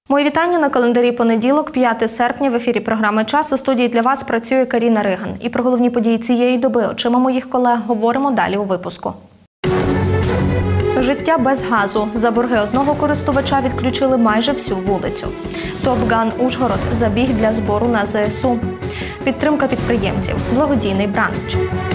Мої вітання на календарі понеділок, 5 серпня. В ефірі програми «Час». У студії для вас працює Каріна Риган. І про головні події цієї доби очима моїх колег говоримо далі у випуску. Життя без газу. За борги одного користувача відключили майже всю вулицю. Топ-Ган Ужгород. Забіг для збору на ЗСУ. Підтримка підприємців. Благодійний бранч.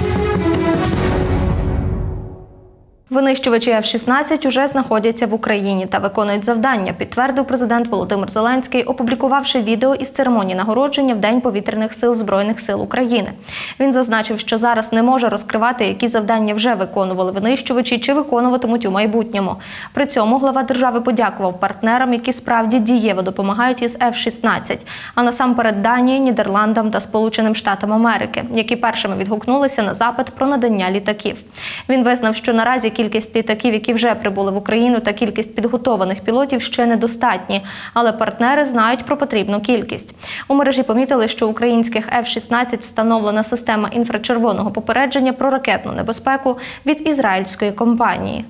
Винищувачі F-16 уже знаходяться в Україні та виконують завдання, підтвердив президент Володимир Зеленський, опублікувавши відео із церемонії нагородження в День повітряних сил Збройних сил України. Він зазначив, що зараз не може розкривати, які завдання вже виконували винищувачі чи виконуватимуть у майбутньому. При цьому глава держави подякував партнерам, які справді дієво допомагають із F-16, а насамперед Данії, Нідерландам та Сполученим Штатам Америки, які першими відгукнулися на запит про надання літаків. Він визнав, що наразі кількість літаків, які вже прибули в Україну, та кількість підготованих пілотів ще недостатні, але партнери знають про потрібну кількість. У мережі помітили, що у українських F-16 встановлена система інфрачервоного попередження про ракетну небезпеку від ізраїльської компанії.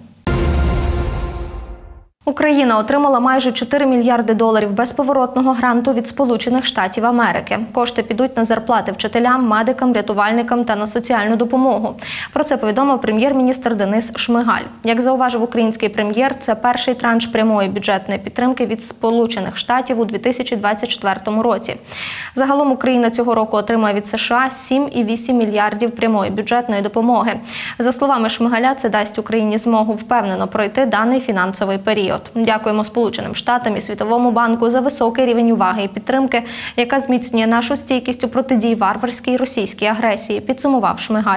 Україна отримала майже 4 мільярди доларів безповоротного гранту від Сполучених Штатів Америки. Кошти підуть на зарплати вчителям, медикам, рятувальникам та на соціальну допомогу. Про це повідомив прем'єр-міністр Денис Шмигаль. Як зауважив український прем'єр, це перший транш прямої бюджетної підтримки від Сполучених Штатів у 2024 році. Загалом Україна цього року отримає від США 7,8 мільярдів прямої бюджетної допомоги. За словами Шмигаля, це дасть Україні змогу впевнено пройти даний фінансовий період. Дякуємо Сполученим Штатам і Світовому банку за високий рівень уваги і підтримки, яка зміцнює нашу стійкість у протидії варварській російській агресії, підсумував Шмигаль.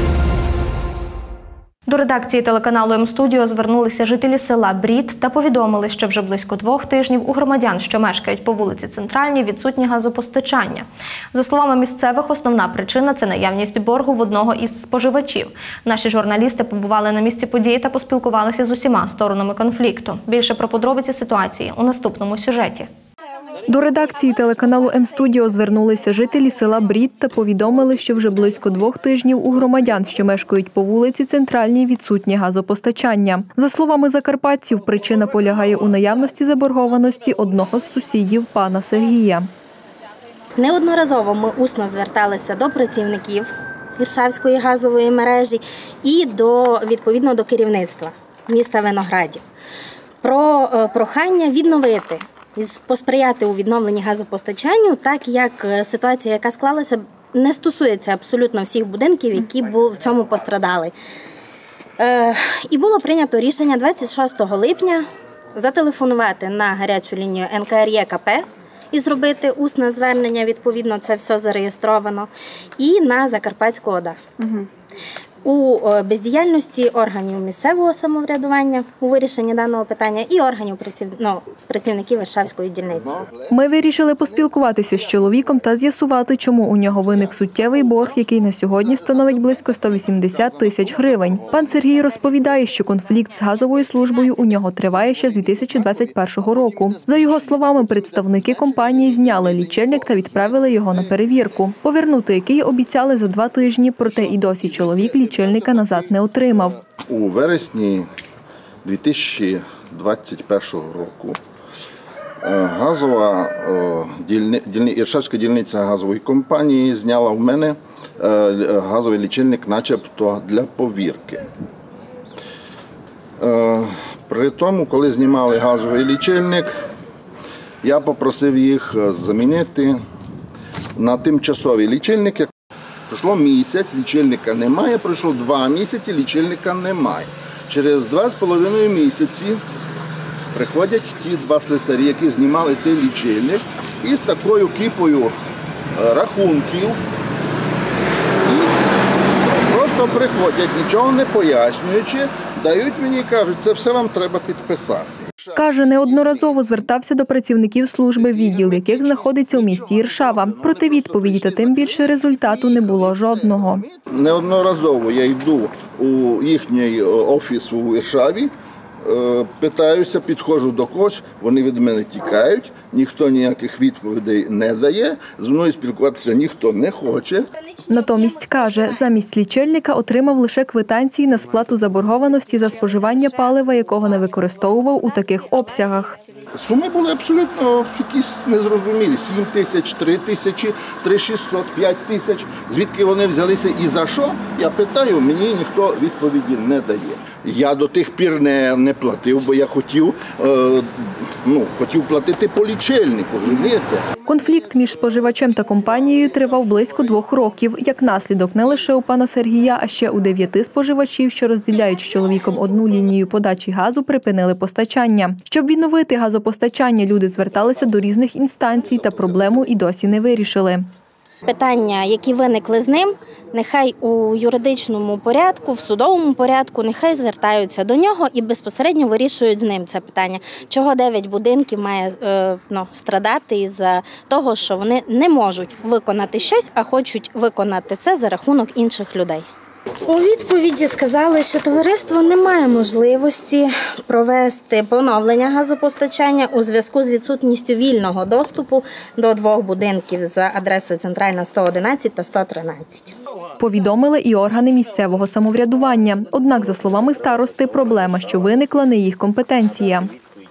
До редакції телеканалу М-студіо звернулися жителі села Брід та повідомили, що вже близько 2 тижнів у громадян, що мешкають по вулиці Центральній, відсутнє газопостачання. За словами місцевих, основна причина – це наявність боргу в одного із споживачів. Наші журналісти побували на місці події та поспілкувалися з усіма сторонами конфлікту. Більше про подробиці ситуації у наступному сюжеті. До редакції телеканалу М-студіо звернулися жителі села Брід та повідомили, що вже близько 2 тижнів у громадян, що мешкають по вулиці Центральній, відсутнє газопостачання. За словами закарпатців, причина полягає у наявності заборгованості одного з сусідів пана Сергія. Неодноразово ми усно зверталися до працівників Іршавської газової мережі і відповідно до керівництва міста Виноградів про прохання відновити, посприяти у відновленні газопостачанню, так як ситуація, яка склалася, не стосується абсолютно всіх будинків, які в цьому пострадали. І було прийнято рішення 26 липня зателефонувати на гарячу лінію НКРЄКП і зробити усне звернення, відповідно, це все зареєстровано, і на Закарпатську ОДА. У бездіяльності органів місцевого самоврядування у вирішенні даного питання і органів працівників Іршавської дільниці. Ми вирішили поспілкуватися з чоловіком та з'ясувати, чому у нього виник суттєвий борг, який на сьогодні становить близько 180 тисяч гривень. Пан Сергій розповідає, що конфлікт з газовою службою у нього триває ще з 2021 року. За його словами, представники компанії зняли лічильник та відправили його на перевірку, повернути який обіцяли за 2 тижні, проте і досі чоловік лічильника назад не отримав. У вересні 2021 року Іршавська дільниця газової компанії зняла в мене газовий лічильник начебто для повірки. При тому, коли знімали газовий лічильник, я попросив їх замінити на тимчасовий лічильник. Пройшло місяць, лічильника немає, пройшло 2 місяці, лічильника немає. Через 2,5 місяці приходять ті 2 слесарі, які знімали цей лічильник, і з такою кіпою рахунків. І просто приходять, нічого не пояснюючи, дають мені і кажуть, це все вам треба підписати. Каже, неодноразово звертався до працівників служби, відділ яких знаходиться у місті Іршава. Проте відповіді та тим більше результату не було жодного. Неодноразово я йду у їхній офіс у Іршаві, питаюся, підходжу до когось, вони від мене тікають, ніхто ніяких відповідей не дає, зі мною спілкуватися ніхто не хоче. Натомість, каже, замість лічильника отримав лише квитанції на сплату заборгованості за споживання палива, якого не використовував у таких обсягах. Суми були абсолютно якісь незрозумілі. 7 тисяч, 3 тисячі, 3,600, 5 тисяч. Звідки вони взялися і за що? Я питаю, мені ніхто відповіді не дає. Я до тих пір не платив, бо я хотів платити по лічильнику, розумієте? Конфлікт між споживачем та компанією тривав близько 2 років. Як наслідок, не лише у пана Сергія, а ще у 9 споживачів, що розділяють з чоловіком одну лінію подачі газу, припинили постачання. Щоб відновити газопостачання, люди зверталися до різних інстанцій та проблему і досі не вирішили. Питання, які виникли з ним, нехай у юридичному порядку, в судовому порядку, нехай звертаються до нього і безпосередньо вирішують з ним це питання. Чого 9 будинків має страдати із-за того, що вони не можуть виконати щось, а хочуть виконати це за рахунок інших людей. У відповіді сказали, що товариство не має можливості провести поновлення газопостачання у зв'язку з відсутністю вільного доступу до 2 будинків за адресою Центральна 111 та 113. Повідомили і органи місцевого самоврядування. Однак, за словами старости, проблема, що виникла, не їх компетенція.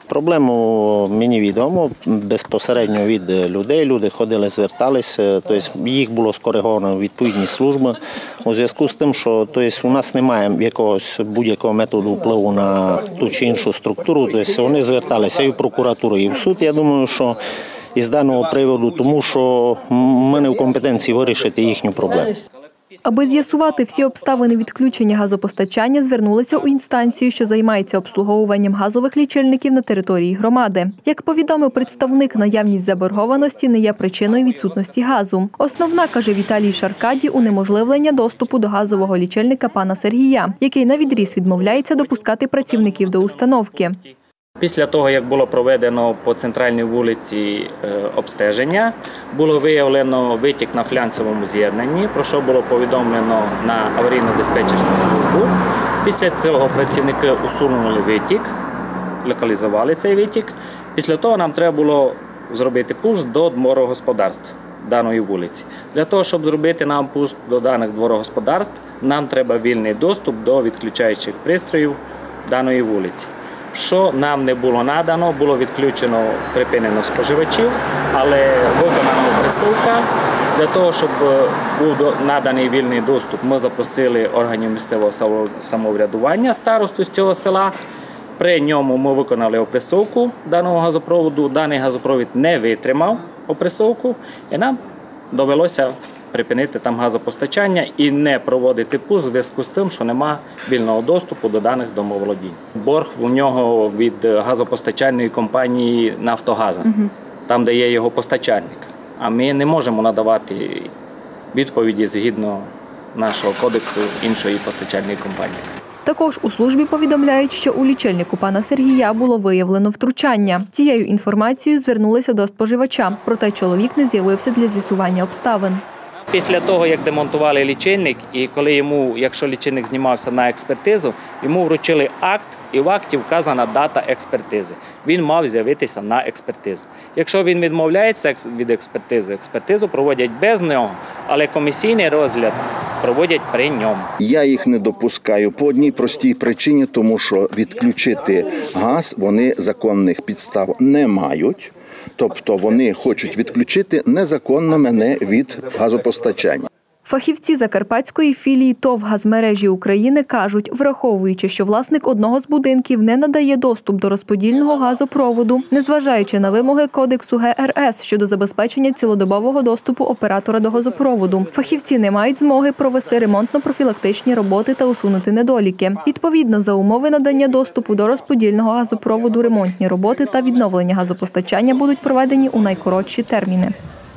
Проблему мені відомо безпосередньо від людей. Люди ходили, зверталися, тобто їх було скориговано відповідні служби. У зв'язку з тим, що у нас немає якогось будь-якого методу впливу на ту чи іншу структуру, тобто вони зверталися і в прокуратуру, і в суд. Я думаю, що із даного приводу, тому що ми не в компетенції вирішити їхню проблему. Аби з'ясувати всі обставини відключення газопостачання, звернулися у інстанцію, що займається обслуговуванням газових лічильників на території громади. Як повідомив представник, наявність заборгованості не є причиною відсутності газу. Основна, каже Віталій Шаркаді, унеможливлення доступу до газового лічильника пана Сергія, який навідріз відмовляється допускати працівників до установки. Після того, як було проведено по центральній вулиці обстеження, було виявлено витік на флянцевому з'єднанні, про що було повідомлено на аварійно-диспетчерську службу. Після цього працівники усунули витік, локалізували цей витік. Після того нам треба було зробити пуск до дворогосподарств даної вулиці. Для того, щоб зробити нам пуск до даних дворогосподарств, нам треба вільний доступ до відключаючих пристроїв даної вулиці. Що нам не було надано, було відключено, припинено споживачів, але виконана присилка. Для того, щоб був наданий вільний доступ, ми запросили органів місцевого самоврядування, старосту з цього села. При ньому ми виконали опресовку даного газопроводу. Даний газопровід не витримав опресовку, і нам довелося припинити там газопостачання і не проводити пуск в зв'язку з тим, що немає вільного доступу до даних домоволодінь. Борг у нього від газопостачальної компанії «Нафтогаза», там, де є його постачальник. А ми не можемо надавати відповіді згідно нашого кодексу іншої постачальної компанії. Також у службі повідомляють, що у лічильнику пана Сергія було виявлено втручання. Цією інформацією звернулися до споживача, проте чоловік не з'явився для з'ясування обставин. Після того, як демонтували лічильник, і коли йому, якщо лічильник знімався на експертизу, йому вручили акт, і в акті вказана дата експертизи. Він мав з'явитися на експертизу. Якщо він відмовляється від експертизи, експертизу проводять без нього, але комісійний розгляд проводять при ньому. Я їх не допускаю по одній простій причині, тому що відключити газ вони законних підстав не мають. Тобто вони хочуть відключити незаконно мене від газопостачання. Фахівці Закарпатської філії ТОВ «Газмережі України» кажуть, враховуючи, що власник одного з будинків не надає доступ до розподільного газопроводу, незважаючи на вимоги Кодексу ГРС щодо забезпечення цілодобового доступу оператора до газопроводу, фахівці не мають змоги провести ремонтно-профілактичні роботи та усунути недоліки. Відповідно, за умови надання доступу до розподільного газопроводу, ремонтні роботи та відновлення газопостачання будуть проведені у найкоротші терміни.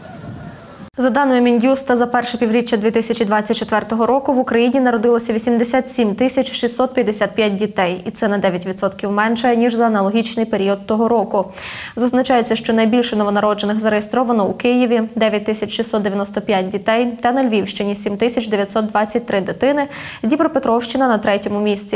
За даними Мін'юста, за перше півріччя 2024 року в Україні народилося 87 655 дітей. І це на 9% менше, ніж за аналогічний період того року. Зазначається, що найбільше новонароджених зареєстровано у Києві – 9695 дітей, та на Львівщині – 7923 дитини, Дніпропетровщина на третьому місці –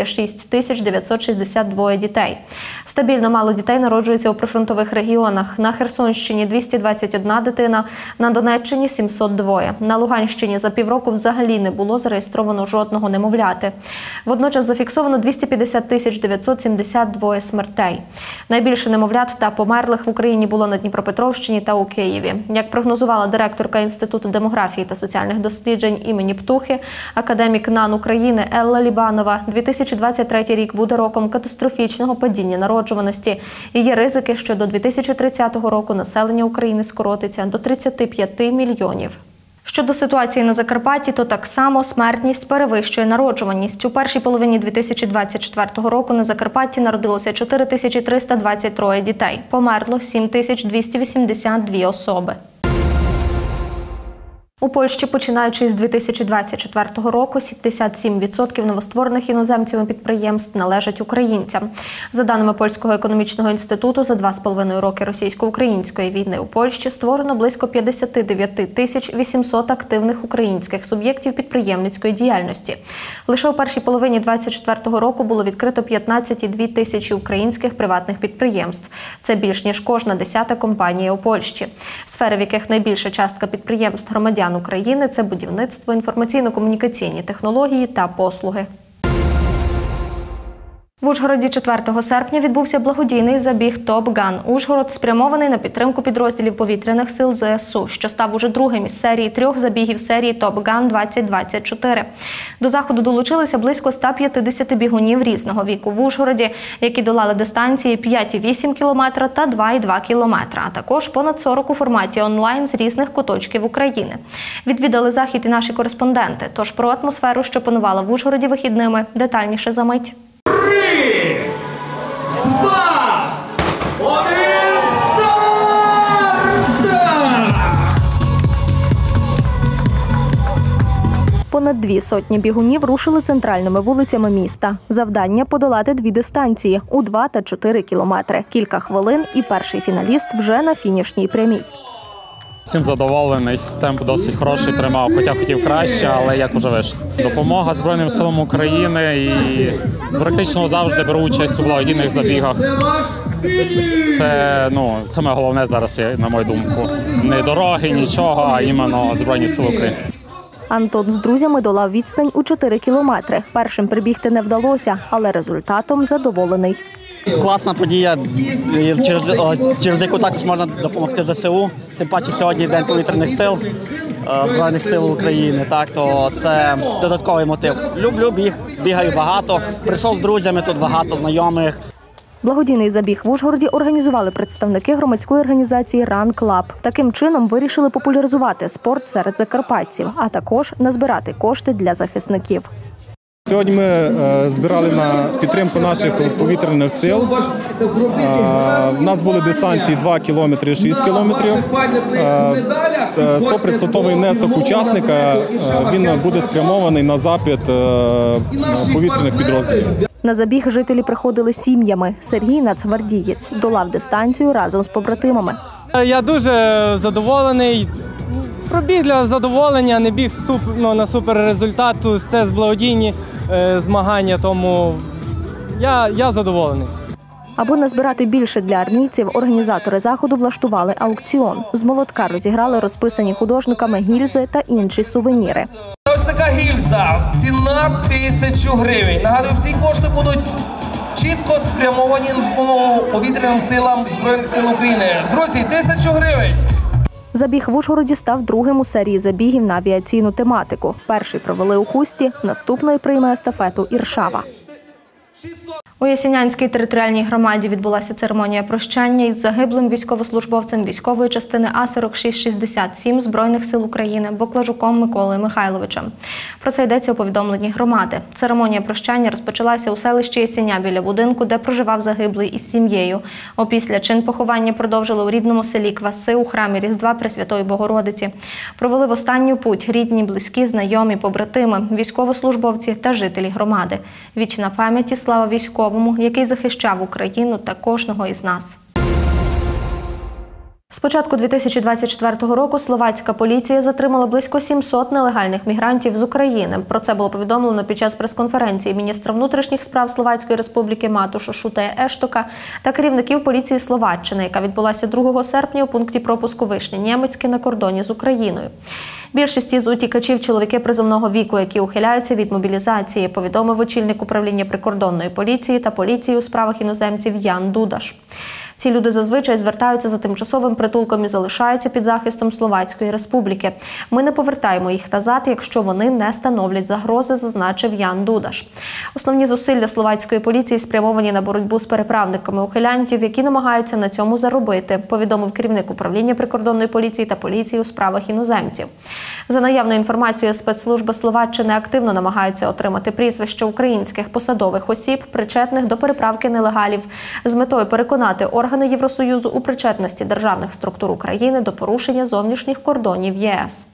6962 дітей. Стабільно мало дітей народжується у прифронтових регіонах. На Херсонщині – 221 дитина, на Донеччині Донеччині – 702. На Луганщині за півроку взагалі не було зареєстровано жодного немовляти. Водночас зафіксовано 250 972 смертей. Найбільше немовлят та померлих в Україні було на Дніпропетровщині та у Києві. Як прогнозувала директорка Інституту демографії та соціальних досліджень імені Птухи, академік НАН України Елла Лібанова, 2023 рік буде роком катастрофічного падіння народжуваності. І є ризики, що до 2030 року населення України скоротиться до 35 мільйонів. Щодо ситуації на Закарпатті, то так само смертність перевищує народжуваність. У першій половині 2024 року на Закарпатті народилося 4323 дітей. Померло 7282 особи. У Польщі, починаючи з 2024 року, 77% новостворених іноземцями підприємств належать українцям. За даними Польського економічного інституту, за 2,5 роки російсько-української війни у Польщі створено близько 59 800 активних українських суб'єктів підприємницької діяльності. Лише у першій половині 2024 року було відкрито 15,2 тисячі українських приватних підприємств. Це більш ніж кожна 10-та компанія у Польщі. Сфери, в яких найбільша частка підприємств громадян України – це будівництво, інформаційно-комунікаційні технології та послуги. В Ужгороді 4 серпня відбувся благодійний забіг «Top Gun Ужгород», спрямований на підтримку підрозділів повітряних сил ЗСУ, що став уже другим із серії 3 забігів серії «Top Gun 2024». До заходу долучилися близько 150 бігунів різного віку в Ужгороді, які долали дистанції 5,8 км та 2,2 км, а також понад 40 у форматі онлайн з різних куточків України. Відвідали захід і наші кореспонденти, тож про атмосферу, що панувала в Ужгороді вихідними, детальніше за мить. 3, 2, 1, старт! Понад 200 бігунів рушили центральними вулицями міста. Завдання – подолати 2 дистанції – у 2 та 4 кілометри. Кілька хвилин і перший фіналіст вже на фінішній прямій. Всім задоволений, темп досить хороший тримав, хоча хотів краще, але як уже вийшло. Допомога Збройним силам України і практично завжди беру участь у благодійних забігах. Це саме головне зараз, на мою думку. Не дороги, нічого, а іменно Збройні сили України. Антон з друзями долав відстань у 4 кілометри. Першим прибігти не вдалося, але результатом задоволений. Класна подія, через яку також можна допомогти ЗСУ. Тим паче сьогодні День повітряних сил, Збройних сил України. То це додатковий мотив. Люблю біг, бігаю багато. Прийшов з друзями, тут багато знайомих. Благодійний забіг в Ужгороді організували представники громадської організації Run Club. Таким чином вирішили популяризувати спорт серед закарпатців, а також назбирати кошти для захисників. Сьогодні ми збирали на підтримку наших повітряних сил. У нас були дистанції 2 кілометри і 6 кілометрів. 100% внесок учасника, він буде спрямований на запит повітряних підрозділів. На забіг жителі приходили сім'ями. Сергій, нацгвардієць, долав дистанцію разом з побратимами. Я дуже задоволений. Пробіг для задоволення, не біг на суперрезультат. Це благодійні змагання, тому я задоволений. Аби назбирати більше для армійців, організатори заходу влаштували аукціон. З молотка розіграли розписані художниками гільзи та інші сувеніри. Ось така гільза, ціна 1000 гривень. Нагадую, всі кошти будуть чітко спрямовані по повітряним силам Збройних сил України. Друзі, 1000 гривень! Забіг в Ужгороді став другим у серії забігів на авіаційну тематику. Перший провели у Хусті, наступної прийме естафету Іршава. У Ясінянській територіальній громаді відбулася церемонія прощання із загиблим військовослужбовцем військової частини А-4667 Збройних сил України Боклажуком Миколою Михайловичем. Про це йдеться у повідомленні громади. Церемонія прощання розпочалася у селищі Ясіня біля будинку, де проживав загиблий із сім'єю. Опісля чин поховання продовжили у рідному селі Кваси у храмі Різдва Пресвятої Богородиці. Провели в останню путь рідні, близькі, знайомі, побратими, військовослужбовці та жителі громади. Вічна пам'яті, слава військовому, який захищав Україну та кожного із нас. З початку 2024 року словацька поліція затримала близько 700 нелегальних мігрантів з України. Про це було повідомлено під час прес-конференції міністра внутрішніх справ Словацької Республіки Матуша Шутея Ештока та керівників поліції Словаччини, яка відбулася 2 серпня у пункті пропуску Вишня-Нємецьке на кордоні з Україною. Більшість із утікачів – чоловіки призовного віку, які ухиляються від мобілізації, повідомив очільник управління прикордонної поліції та поліції у справах іноземців Ян Дудаш. Ці люди зазвичай звертаються за тимчасовим притулком і залишаються під захистом Словацької Республіки. Ми не повертаємо їх назад, якщо вони не становлять загрози, зазначив Ян Дудаш. Основні зусилля словацької поліції спрямовані на боротьбу з переправниками ухилянтів, які намагаються на цьому заробити, повідомив керівник управління прикордонної поліції та поліції у справах іноземців. За наявною інформацією, спецслужби Словаччини активно намагаються отримати прізвища українських посадових осіб, причетних до переправки нелегалів, з метою переконати органи Євросоюзу у причетності державних структур України до порушення зовнішніх кордонів ЄС.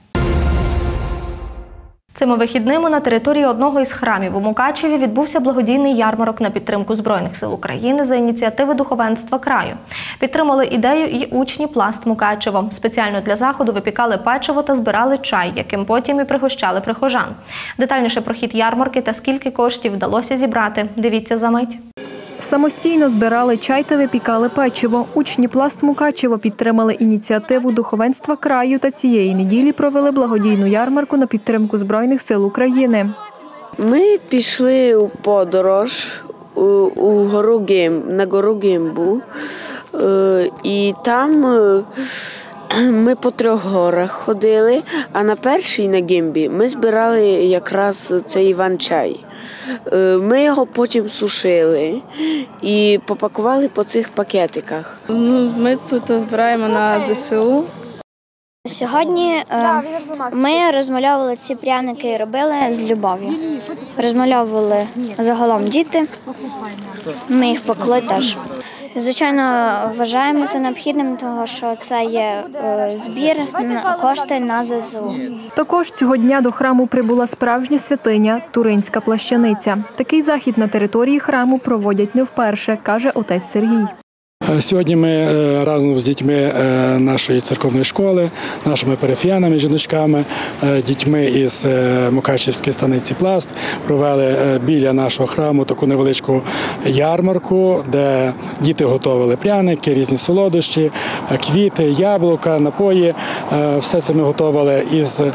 Цими вихідними на території одного із храмів у Мукачеві відбувся благодійний ярмарок на підтримку Збройних сил України за ініціативи духовенства краю. Підтримали ідею і учні Пласт Мукачево. Спеціально для заходу випікали печиво та збирали чай, яким потім і пригощали прихожан. Детальніше про хід ярмарки та скільки коштів вдалося зібрати – дивіться за мить. Самостійно збирали чай та випікали печиво. Учні Пласт Мукачево підтримали ініціативу духовенства краю та цієї неділі провели благодійну ярмарку на підтримку Збройних сил України. Ми пішли у подорож у на гору Гимбу, і там ми по 3 горах ходили, а на першій на Гимбі ми збирали якраз цей іван-чай. Ми його потім сушили і попакували по цих пакетиках. Ми тут збираємо на ЗСУ. Сьогодні ми розмальовували ці пряники і робили з любов'ю. Розмальовували загалом діти, ми їх пекли теж. Звичайно, вважаємо це необхідним, тому що це є збір, кошти на ЗСУ. Також цього дня до храму прибула справжня святиня – Туринська плащаниця. Такий захід на території храму проводять не вперше, каже отець Сергій. Сьогодні ми разом з дітьми нашої церковної школи, нашими парафіянами, жіночками, дітьми із Мукачівської станиці Пласт провели біля нашого храму таку невеличку ярмарку, де діти готували пряники, різні солодощі, квіти, яблука, напої. Все це ми готували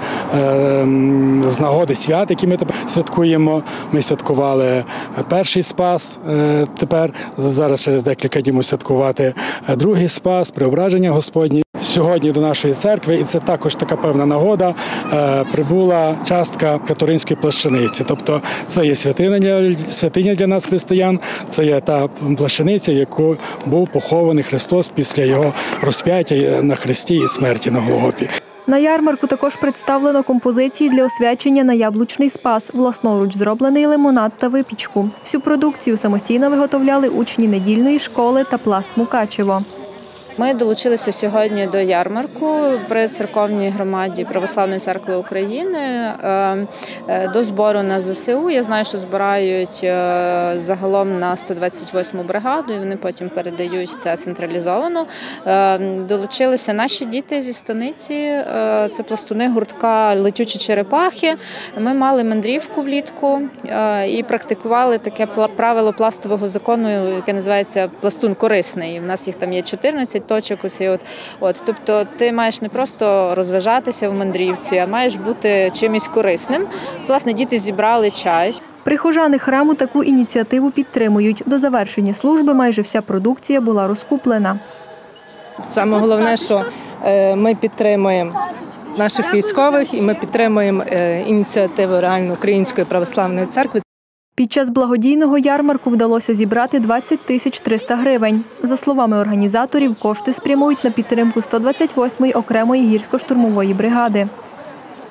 з нагоди свят, які ми святкуємо. Ми святкували перший Спас, тепер зараз через декілька днів святкувати другий Спас, Преображення Господнє. Сьогодні до нашої церкви, і це також така певна нагода, прибула частка Туринської плащаниці. Тобто це є святиня для нас, християн, це є та плащаниця, в яку був похований Христос після його розп'яття на хресті і смерті на Голгофі. На ярмарку також представлено композиції для освячення на яблучний спас, власноруч зроблений лимонад та випічку. Всю продукцію самостійно виготовляли учні недільної школи та Пласт Мукачево. Ми долучилися сьогодні до ярмарку при церковній громаді Православної церкви України до збору на ЗСУ. Я знаю, що збирають загалом на 128-му бригаду, і вони потім передають це централізовано. Долучилися наші діти зі станиці, це пластуни гуртка «Летючі черепахи». Ми мали мандрівку влітку і практикували таке правило пластового закону, яке називається «пластун корисний». У нас їх там є 14 точок. Тобто ти маєш не просто розважатися в мандрівці, а маєш бути чимось корисним. Власне, діти зібрали чай. Прихожани храму таку ініціативу підтримують. До завершення служби майже вся продукція була розкуплена. Саме головне, що ми підтримуємо наших військових і ми підтримуємо ініціативу реально Української православної церкви. Під час благодійного ярмарку вдалося зібрати 20 300 гривень. За словами організаторів, кошти спрямують на підтримку 128-ї окремої гірсько-штурмової бригади.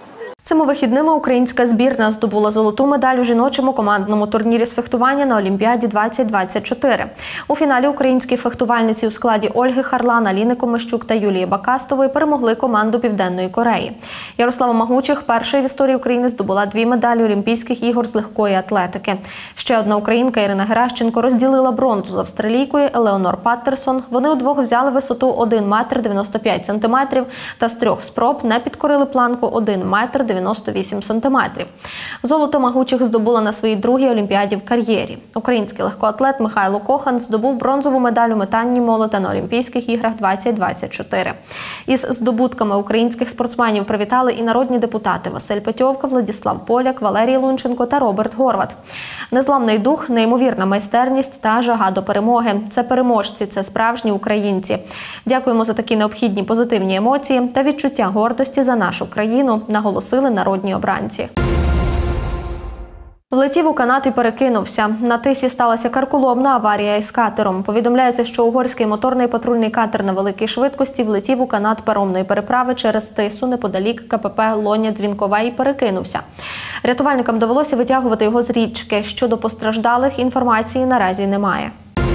Цими вихідними українська збірна здобула золоту медаль у жіночому командному турнірі з фехтування на Олімпіаді 2024. У фіналі українські фехтувальниці у складі Ольги Харлан, Аліни Комищук та Юлії Бакастової перемогли команду Південної Кореї. Ярослава Магучих першою в історії України здобула 2 медалі Олімпійських ігор з легкої атлетики. Ще одна українка Ірина Геращенко розділила бронзу з австралійкою Елеонор Паттерсон. Вони удвох взяли висоту 1 метр 95 сантиметрів та з 3 спроб не підкорили планку 1 метр 98 сантиметрів. Золото Магучих здобула на своїй другій олімпіаді в кар'єрі. Український легкоатлет Михайло Кохан здобув бронзову медаль у метанні молота на Олімпійських іграх 2024. Із здобутками українських спортсменів привітали і народні депутати Василь Петьовка, Владислав Поляк, Валерій Лунченко та Роберт Горват. Незламний дух, неймовірна майстерність та жага до перемоги. Це переможці, це справжні українці. Дякуємо за такі необхідні позитивні емоції та відчуття гордості за нашу країну, наголосили народні обранці. Влетів у канат і перекинувся. На Тисі сталася карколомна аварія із катером. Повідомляється, що угорський моторний патрульний катер на великій швидкості влетів у канат паромної переправи через Тису неподалік КПП Лоня-Дзвінкове і перекинувся. Рятувальникам довелося витягувати його з річки. Щодо постраждалих, інформації наразі немає.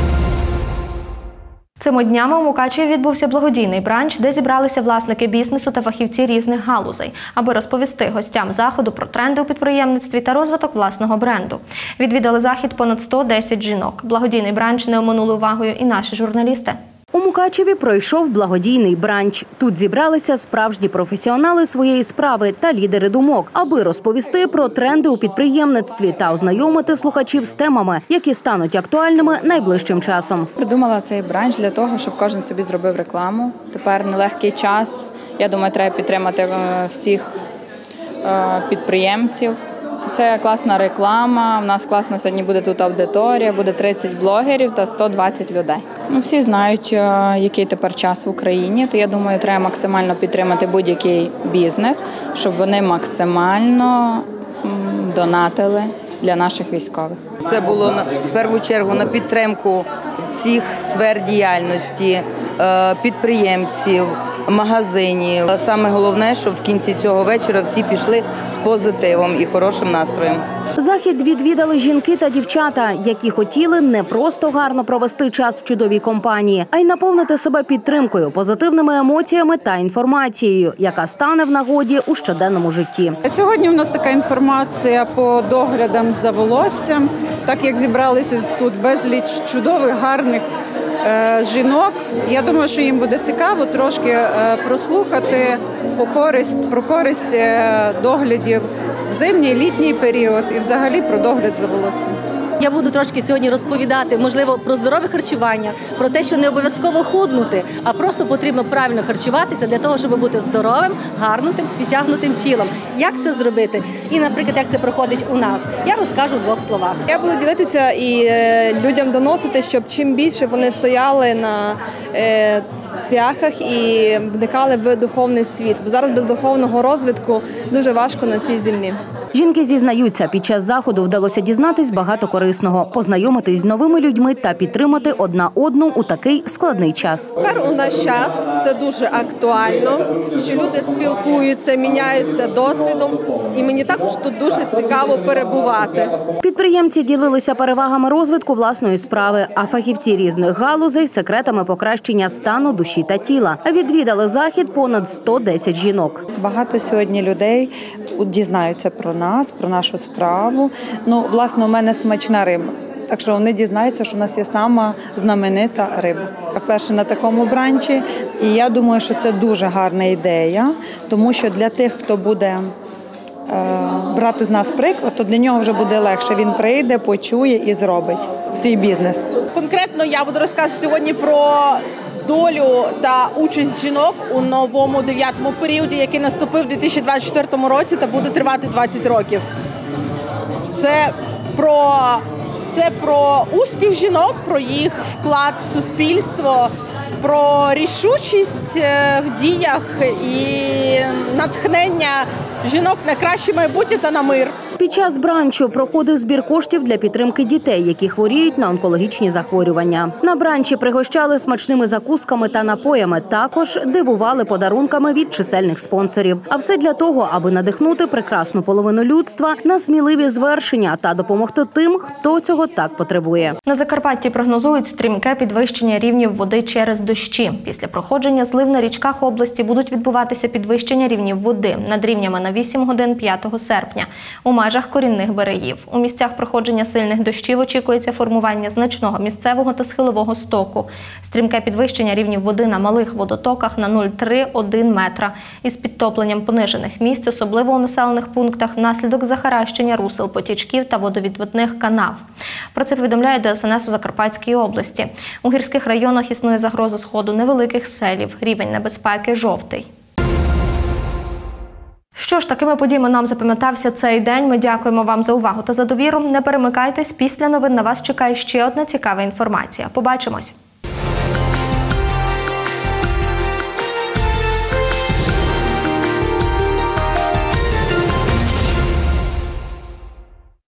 Цими днями у Мукачеві відбувся благодійний бранч, де зібралися власники бізнесу та фахівці різних галузей, аби розповісти гостям заходу про тренди у підприємництві та розвиток власного бренду. Відвідали захід понад 110 жінок. Благодійний бранч не оминули увагою і наші журналісти. У Мукачеві пройшов благодійний бранч. Тут зібралися справжні професіонали своєї справи та лідери думок, аби розповісти про тренди у підприємництві та ознайомити слухачів з темами, які стануть актуальними найближчим часом. Придумала цей бранч для того, щоб кожен собі зробив рекламу. Тепер нелегкий час. Я думаю, треба підтримати всіх підприємців. Це класна реклама, у нас класна сьогодні буде тут аудиторія, буде 30 блогерів та 120 людей. Всі знають, який тепер час в Україні, то я думаю, треба максимально підтримати будь-який бізнес, щоб вони максимально донатили для наших військових. Це було в першу чергу на підтримку всіх сфер діяльності, підприємців, магазинів. Саме головне, що в кінці цього вечора всі пішли з позитивом і хорошим настроєм. Захід відвідали жінки та дівчата, які хотіли не просто гарно провести час в чудовій компанії, а й наповнити себе підтримкою, позитивними емоціями та інформацією, яка стане в нагоді у щоденному житті. Сьогодні у нас така інформація по доглядам за волоссям. Так як зібралися тут безліч чудових, гарних жінок, я думаю, що їм буде цікаво трошки прослухати про користь доглядів в зимній, літній період і взагалі про догляд за волоссям. Я буду трошки сьогодні розповідати, можливо, про здорове харчування, про те, що не обов'язково худнути, а просто потрібно правильно харчуватися для того, щоб бути здоровим, гарнутим, з підтягнутим тілом. Як це зробити? І, наприклад, як це проходить у нас? Я розкажу в 2 словах. Я буду ділитися і людям доносити, щоб чим більше вони стояли на цвяхах і вникали в духовний світ. Бо зараз без духовного розвитку дуже важко на цій землі. Жінки зізнаються, під час заходу вдалося дізнатись багато корисного, познайомитись з новими людьми та підтримати одна одну у такий складний час. Тепер у наш час це дуже актуально, що люди спілкуються, міняються досвідом, і мені також тут дуже цікаво перебувати. Підприємці ділилися перевагами розвитку власної справи, а фахівці різних галузей – секретами покращення стану душі та тіла. Відвідали захід понад 110 жінок. Багато сьогодні людей дізнаються про нас, про нашу справу. Власне, у мене смачна риба. Так що вони дізнаються, що у нас є сама знаменита риба. Вперше на такому бранчі. І я думаю, що це дуже гарна ідея, тому що для тих, хто буде брати з нас приклад, то для нього вже буде легше. Він прийде, почує і зробить свій бізнес. Конкретно я буду розказувати сьогодні про долю та участь жінок у новому 9-му періоді, який наступив у 2024 році та буде тривати 20 років. Це про успіх жінок, про їх вклад в суспільство, про рішучість в діях і натхнення жінок на краще майбутнє та на мир. Під час бранчу проходив збір коштів для підтримки дітей, які хворіють на онкологічні захворювання. На бранчі пригощали смачними закусками та напоями, також дивували подарунками від чисельних спонсорів. А все для того, аби надихнути прекрасну половину людства на сміливі звершення та допомогти тим, хто цього так потребує. На Закарпатті прогнозують стрімке підвищення рівнів води через дощі. Після проходження злив на річках області будуть відбуватися підвищення рівнів води над рівнями на 8 годин 5 серпня у межах корінних берегів. У місцях проходження сильних дощів очікується формування значного місцевого та схилового стоку. Стрімке підвищення рівнів води на малих водотоках на 0,3–1 метра із підтопленням понижених місць, особливо у населених пунктах внаслідок захаращення русел потічків та водовідведних канав. Про це повідомляє ДСНС у Закарпатській області. У гірських районах існує загроза сходу невеликих селів. Рівень небезпеки – жовтий. Що ж, такими подіями нам запам'ятався цей день. Ми дякуємо вам за увагу та за довіру. Не перемикайтесь, після новин на вас чекає ще одна цікава інформація. Побачимось!